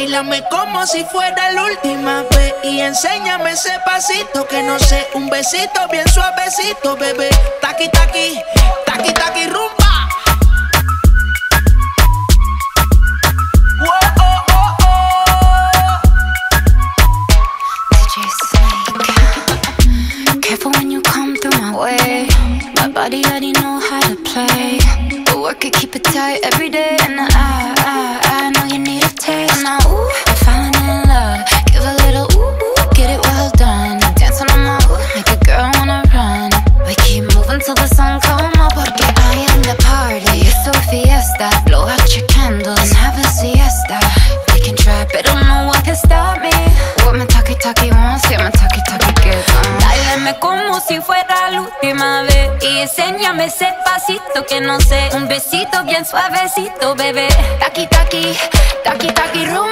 Báilame como si fuera la última vez y enséñame ese pasito que no sé, un besito bien suavecito, bebé. Taqui, taqui, taqui, taqui, rumba. Careful when you come through my way. My body already know how to play. But work it, keep it tight every day. And I know you need a taste. And now, ooh, I'm falling in love. Give a little ooh, get it well done. Dance on my ooh, make a girl wanna run. We keep moving till the sun come up. Porque I am the party. It's a fiesta. Blow out your candles and have a siesta. We can try, but don't know what can stop me. What my talkie wants, yeah, my talkie gets on. Báilame como si fuera la última vez y enséñame ese pasito que no sé, un besito bien suavecito, bebé. Taqui, taqui, taqui, taqui, rumba.